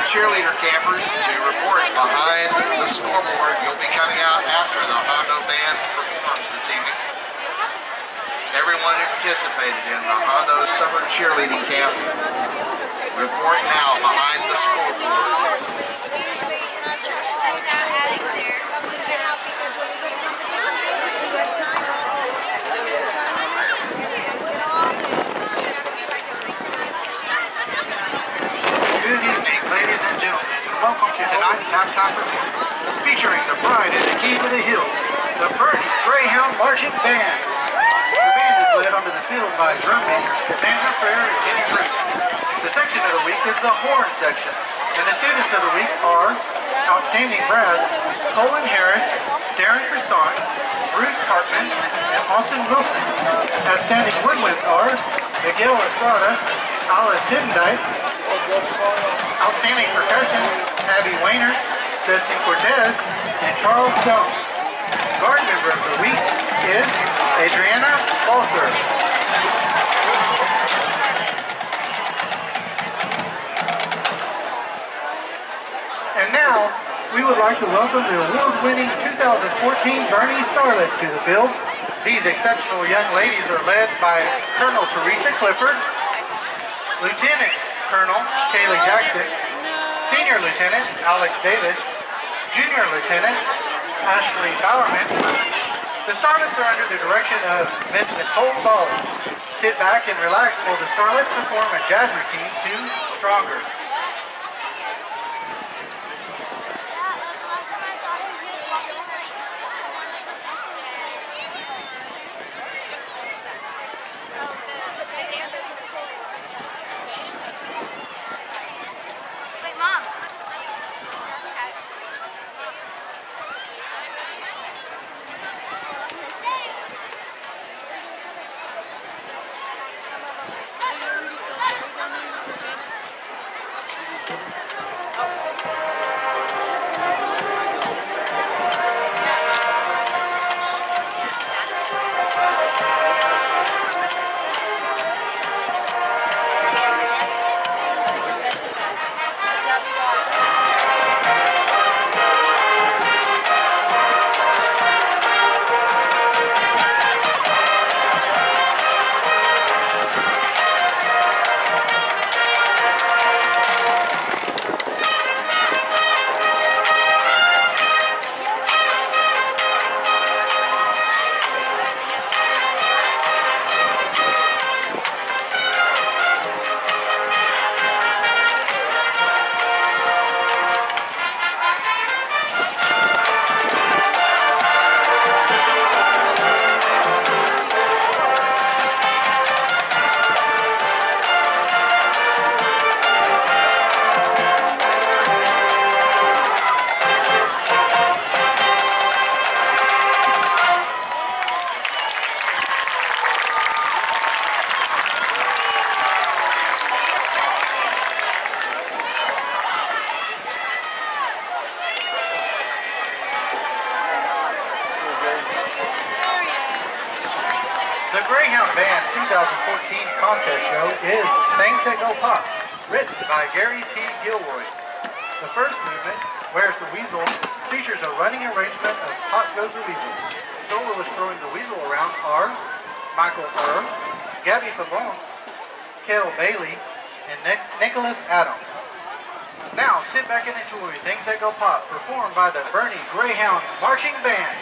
cheerleader campers to report behind the scoreboard. You'll be coming out after the Hondo band performs this evening. Everyone who participated in the Hondo Summer Cheerleading Camp, report now behind the scoreboard. Good evening, ladies and gentlemen, and welcome to tonight's halftime performance, featuring the pride and the key to the hill, the Boerne Greyhound Marching Band. The band is led onto the field by drum makers Cassandra Fair and Jenny Bruce. The section of the week is the horn section, and the students of the week are Outstanding Brass, Colin Harris, Darren Croissant, Bruce Parkman, and Austin Wilson. Outstanding woodwinds are Miguel Estrada, Alice Hidendike. Outstanding percussion, Abby Weiner, Justin Cortez, and Charles Stone. Guard member of the week is Adriana Balser. And now, we would like to welcome the award-winning 2014 Boerne Starlets to the field. These exceptional young ladies are led by Colonel Teresa Clifford, Lieutenant Colonel Kaylee Jackson, Senior Lieutenant Alex Davis, Junior Lieutenant Ashley Bowerman. The Starlets are under the direction of Miss Nicole Ballard. Sit back and relax while the Starlets perform a jazz routine to Stronger. The Greyhound Band's 2014 contest show is Things That Go Pop, written by Gary P. Gilroy. The first movement, Where's the Weasel, features a running arrangement of Pop Goes the Weasel. Soloists throwing the weasel around are Michael Earl, Gabby Pavone, Kel Bailey, and Nicholas Adams. Now sit back and enjoy Things That Go Pop, performed by the Boerne Greyhound Marching Band.